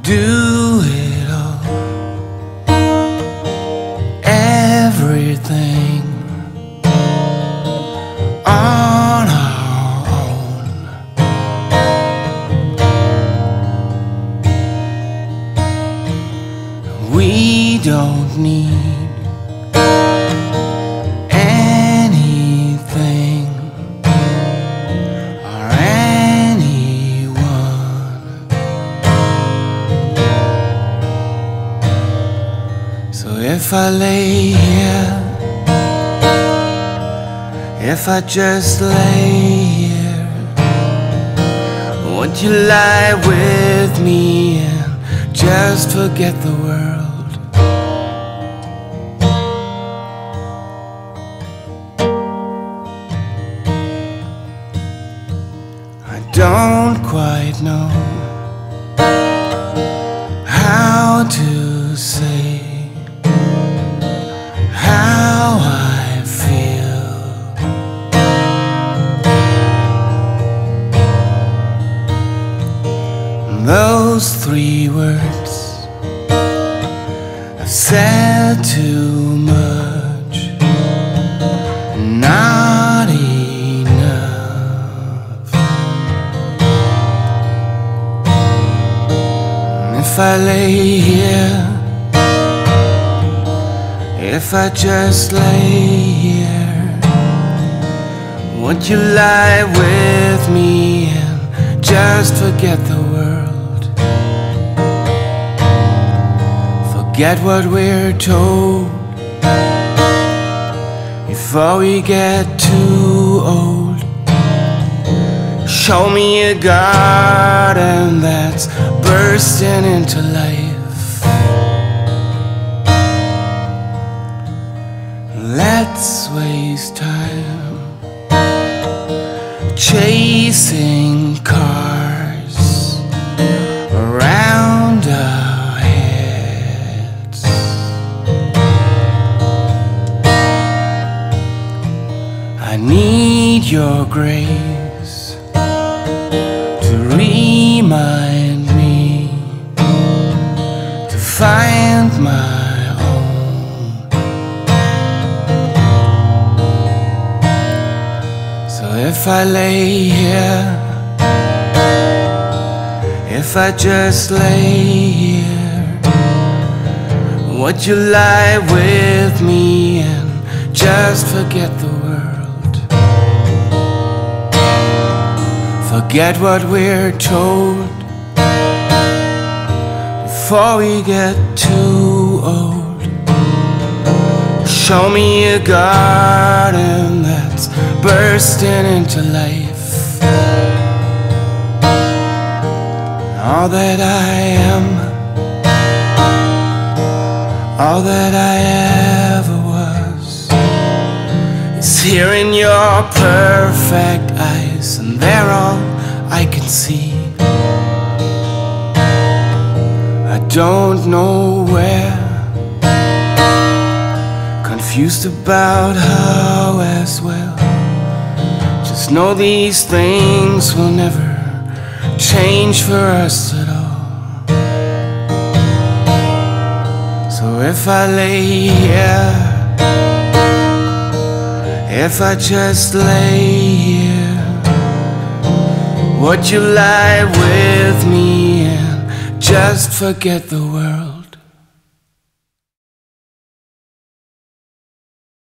do it all, everything on our own. We don't need anything or anyone. So if I lay here, if I just lay here, would you lie with me and just forget the world? I don't quite know how to say how I feel. Those three words I've said too much, not enough. If I lay here, if I just lay here, would you lie with me and just forget the world? Forget what we're told before we get too old. Show me a garden that's bursting into life. Let's waste time chasing cars around our heads. I need your grace to remind me to find my own. So if I lay here, if I just lay here, would you lie with me and just forget the world? Forget what we're told before we get too old. Show me a garden that's bursting into life. All that I am, all that I ever was, is here in your perfect eyes, and they're all I can see. I don't know where, confused about how as well. Just know these things will never change for us at all. So if I lay here, if I just lay here, would you lie with me and just forget the world?